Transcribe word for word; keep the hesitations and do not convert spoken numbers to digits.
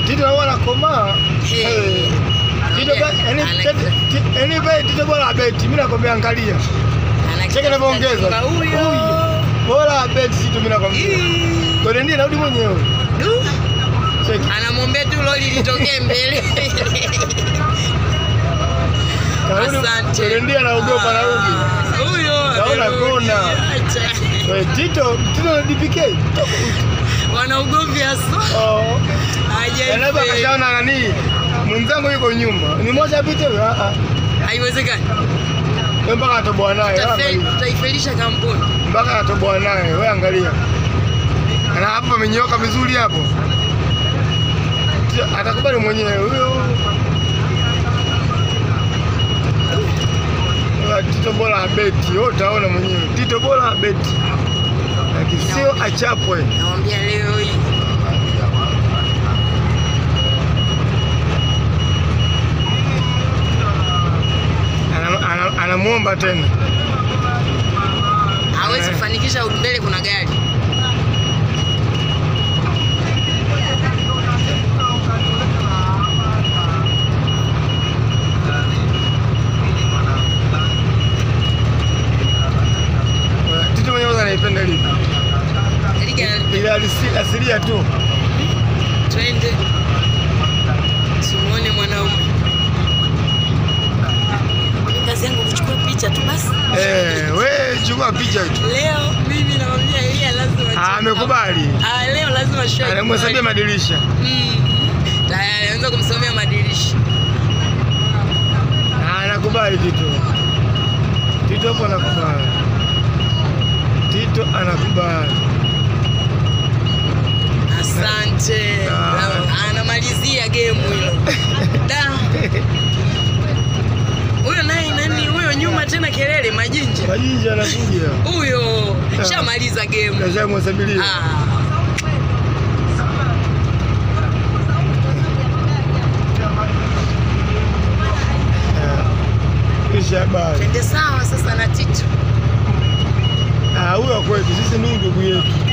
Tito wana koma. Eh. Tito ba yani yani ba Tito bora beti. Mimi nakwambia angalia. Cheke na kuongeza. Huyo. Bora beti Tito mimi nakwambia. Kwa nini narudi mwenyewe? Du. Cheke. Anamwambia tu loli litokee mbele. Asante. Ndio anaogopa narudi. Huyo. Naona kona. Wewe Tito, Tito na D P K. Wana ugomvi hasa. Oh. Aje. Anaba kashaona nani? Mwenzangu yuko nyuma. Ni moja pite wewe. Ah ah. Haiwezekani. Mpaka atoboa naye. Tutaifelisha kampuni. Mpaka atoboa naye. Wewe angalia. Ana hapo amenyoka vizuri hapo. Atakubali mwenyewe huyo. Tito bora beti. Wewe utaona mwenyewe. Tito bora beti. Sio achapwe. Naambia leo hii. Ana anamuomba tena. Hawezi kufanikisha mbele kuna gari. Tito mwenyewe anaipenda lipi? Ile asilia tu. Twende. Simuone mwanaume. Kazi yangu kuchukua picha tu basi. Eh, wewe chukua picha tu. Leo mimi naambia yeye lazima. Ah, amekubali. Ah, leo lazima show. Anamhesabia madirisha. Mm. Tayari anaanza kumsomea madirisha. Ah, anakubali Tito. Tito hapo anakubali. Tito anakubali. Asante. Anamalizia game hilo. Da. Huyo naye nani huyo nyuma tena kelele Majinja. Majinja anakuja. Huyo shamaliza game. Kashamhesabilia. Ah. Kisha baba. Twende sawa sasa na Tito. Ah, huyo kwetu sisi ni ndugu yetu.